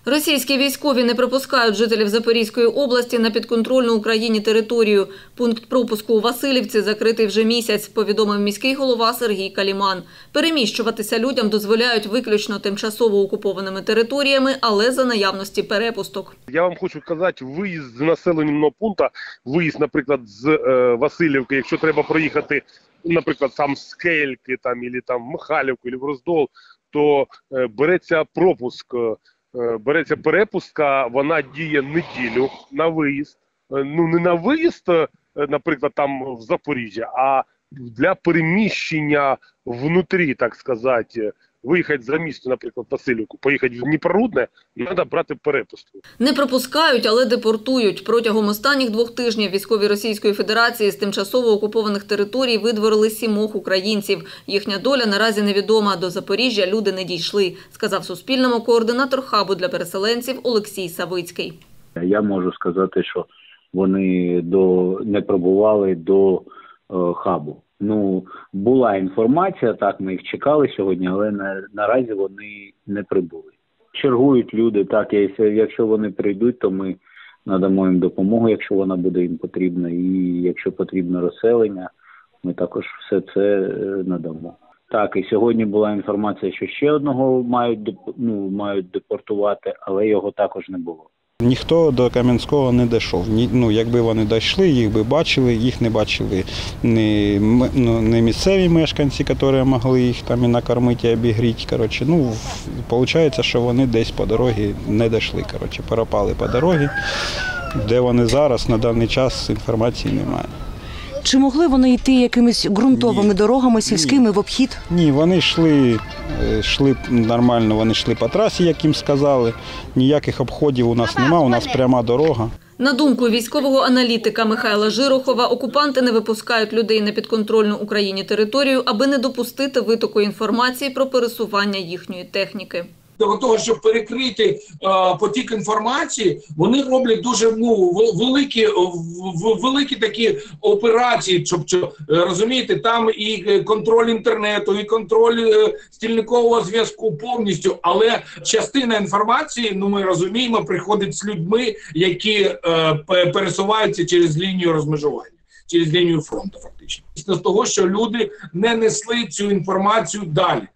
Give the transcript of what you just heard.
Російські військові не пропускають жителів Запорізької області на підконтрольну Україні територію. Пункт пропуску у Василівці закритий вже місяць, повідомив міський голова Сергій Каліман. Переміщуватися людям дозволяють виключно тимчасово окупованими територіями, але за наявності перепусток. Я вам хочу сказати, виїзд з населеного пункту, виїзд, наприклад, з Василівки, якщо треба проїхати, наприклад, там з Кельки, там, або в Михайлівку, або в Роздол, то береться пропуск. Береться перепустка, вона діє неділю на виїзд. Ну, не на виїзд, наприклад, там в Запоріжжя, а для переміщення внутрі, так сказати. Виїхати за місто, наприклад, Василівку, поїхати в Дніпрорудне, треба брати перепустку. Не пропускають, але депортують. Протягом останніх 2 тижнів військові Російської Федерації з тимчасово окупованих територій видворили 7 українців. Їхня доля наразі невідома. До Запоріжжя люди не дійшли, сказав Суспільному координатор хабу для переселенців Олексій Савицький. Я можу сказати, що вони не прибували до хабу. Ну, була інформація, так, ми їх чекали сьогодні, але наразі вони не прибули. Чергують люди, так, якщо вони прийдуть, то ми надамо їм допомогу, якщо вона буде їм потрібна, і якщо потрібно розселення, ми також все це надамо. Так, і сьогодні була інформація, що ще одного мають депортувати, але його також не було. Ніхто до Кам'янського не дійшов. Ну, якби вони дійшли, їх би бачили, їх не бачили не місцеві мешканці, які могли їх там і накормити, і обігріти. Коротше, ну, виходить, що вони десь по дорозі не дійшли. Коротше, перепали по дорозі. Де вони зараз, на даний час, інформації немає. Чи могли вони йти якимись ґрунтовими дорогами, сільськими, в обхід? Ні, вони йшли нормально, вони йшли по трасі, як їм сказали. Ніяких обходів у нас немає, у нас пряма дорога. На думку військового аналітика Михайла Жирохова, окупанти не випускають людей на підконтрольну Україні територію, аби не допустити витоку інформації про пересування їхньої техніки. Для того, щоб перекрити потік інформації, вони роблять дуже великі такі операції, щоб, розумієте, там і контроль інтернету, і контроль стільникового зв'язку повністю, але частина інформації, ну ми розуміємо, приходить з людьми, які пересуваються через лінію розмежування, через лінію фронту фактично. З того, що люди не несли цю інформацію далі.